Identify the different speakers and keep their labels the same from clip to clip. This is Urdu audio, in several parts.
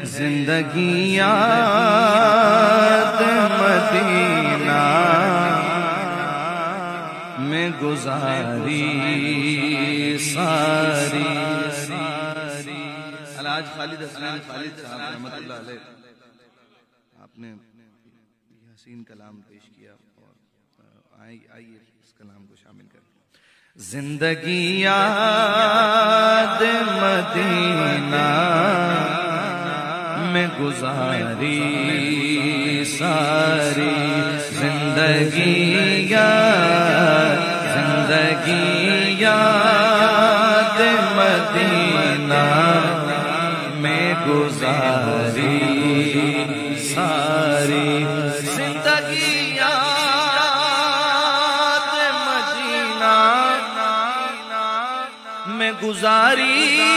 Speaker 1: زندگی یاد مدینہ میں گزاری ساری. الحاج خالد حسنین خالد صاحب رحمۃ اللہ علیہ، آپ نے حسین کلام پیش کیا اور آئیے اس کلام کو شامل کریں. زندگی یاد مدینہ میں گزاری ساری. زندگی یاد مدینہ میں گزاری ساری. زندگی یاد مدینہ میں گزاری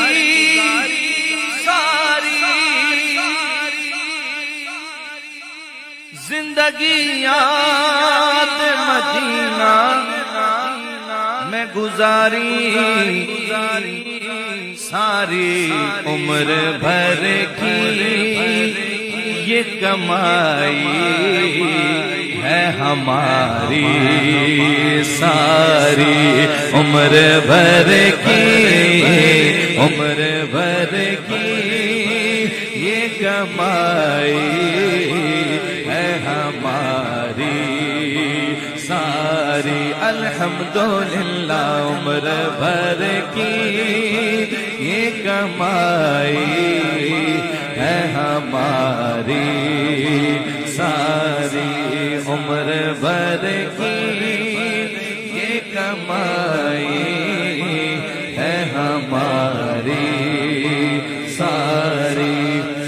Speaker 1: ساری. زندگی یاد مدینہ میں گزاری ساری. عمر بھر کی یہ کمائی ہے ہماری ساری. عمر بھر کی یہ کمائی ہے ہماری ساری. الحمدللہ عمر بھر کی یہ کمائی ہے ہماری ساری. عمر بھر کی یہ کمائی ہے ہماری ساری.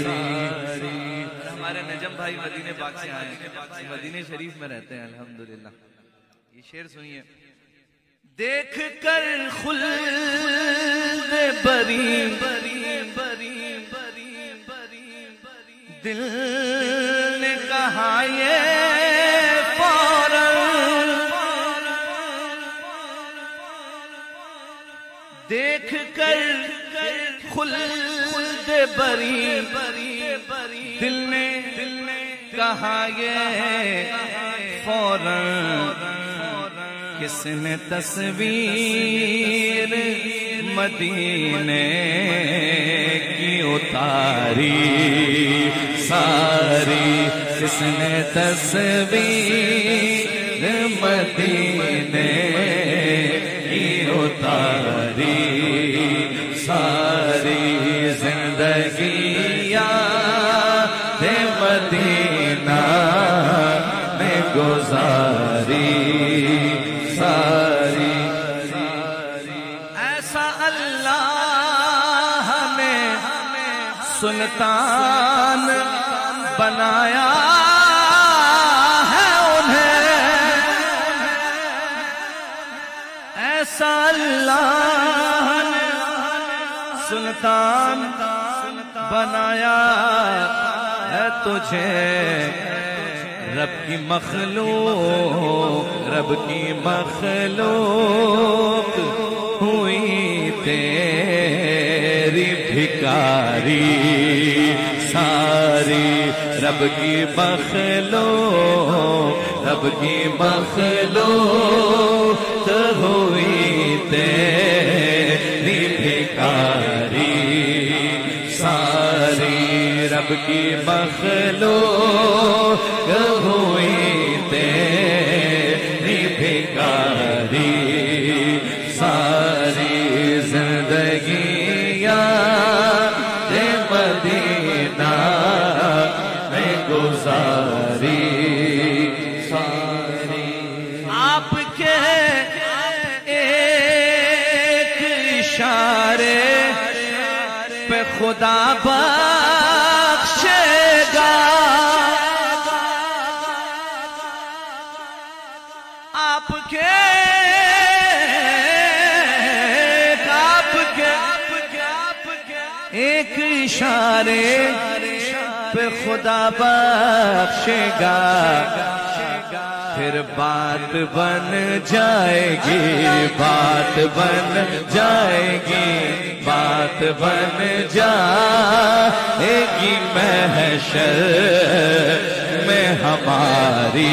Speaker 1: ہمارے نجم بھائی مدینے پاک سے آئے ہیں، مدینے شریف میں رہتے ہیں الحمدللہ. یہ شعر سنیے. دیکھ کر خلد بری دل نے کہا یہ فوراً. دیکھ کر خلد بری دل نے کہا یہ فوراً. کس نے تصویر مدینے کی اتاری ساری. کس نے تصویر مدینے کی اتاری ساری. زندگی یاد مدینہ میں گزاری ساری. ایسا اللہ نے سلطان بنایا ہے انہیں. ایسا اللہ نے سلطان بنایا ہے تجھے. رب کی مخلوق ہوئی تیری بھکاری ساری. رب کی مخلوق ہوئی تیری بھکاری ساری. رب کی مخلوق ہوئی تیری بھکاری ساری. زندگی یاد مدینہ میں گزاری ساری. آپ کے ایک اشارے پہ خدا بخشے گا. آپ کے ایک اشارے پہ خدا بخشے گا. پھر بات بن جائے گی، بات بن جائے گی، بات بن جائے گی محشر میں ہماری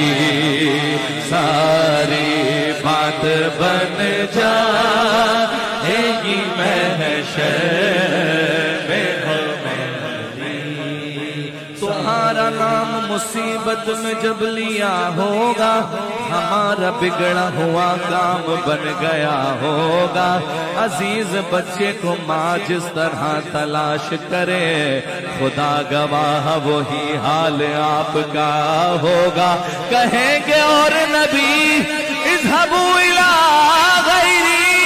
Speaker 1: ساری بات بن جائے گی محشر میں ہماری۔ تمہارا نام مصیبت میں جب لیا ہوگا، ہمارا بگڑا ہوا کام بن گیا ہوگا۔ عزیز بچے کو ماں جس طرح تلاش کرے، خدا گواہ وہی حال آپ کا ہوگا۔ کہیں گے اور نبی اذهبوا إلى غيري،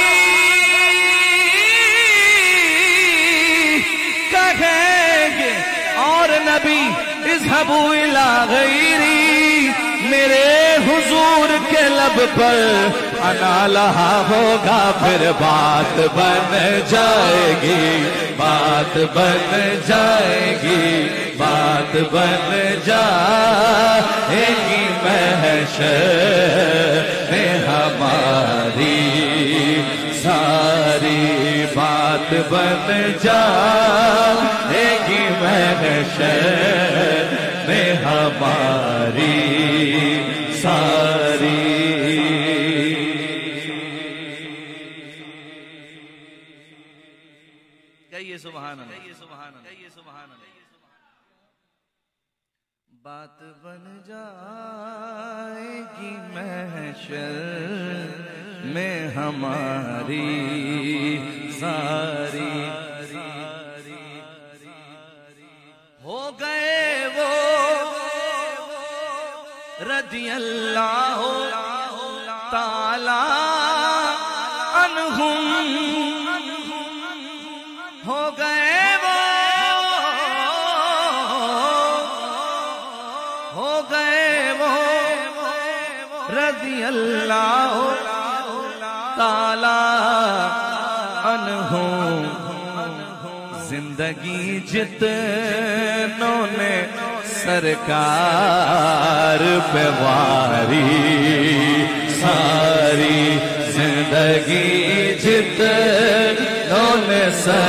Speaker 1: کہیں گے اور نبی اذهبوا إلى غيري، میرے حضور کے لب پر انا لہا ہوگا۔ پھر بات بن جائے گی، بات بن جائے گی، بات بن جائے گی محشر میں ہماری ساری بات بن جائے گی محشر میں ہماری ساری۔ کہیے سبحان اللہ، کہیے سبحان اللہ، کہیے سبحان اللہ۔ بات بن جائے گی محشر میں ہماری ساری، ہو گئے وہ رضی اللہ تعالی عنہم، ہو گئے وہ، ہو گئے وہ رضی اللہ تعالی عنہم۔ زندگی جتنوں نے سرکار پہ واری، ساری زندگی جتنوں نے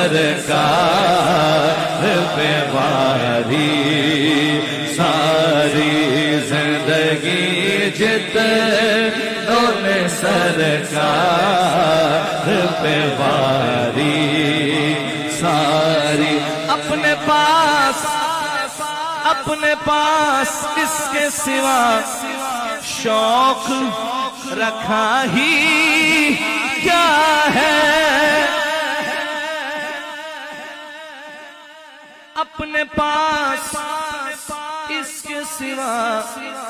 Speaker 1: سرکار پہ واری، ساری زندگی جتنوں نے سرکار پہ واری، ساری اپنے پاس، اپنے پاس اس کے سوا شوق رکھا ہی کیا ہے، اپنے پاس اس کے سوا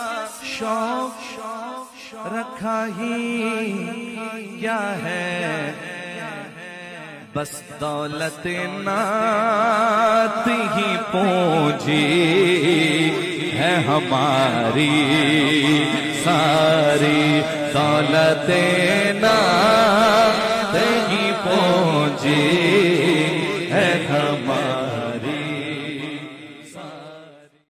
Speaker 1: شوق رکھا ہی کیا ہے، بس دولت نعت ہی پونجی ہے ہماری، ساری دولت نعت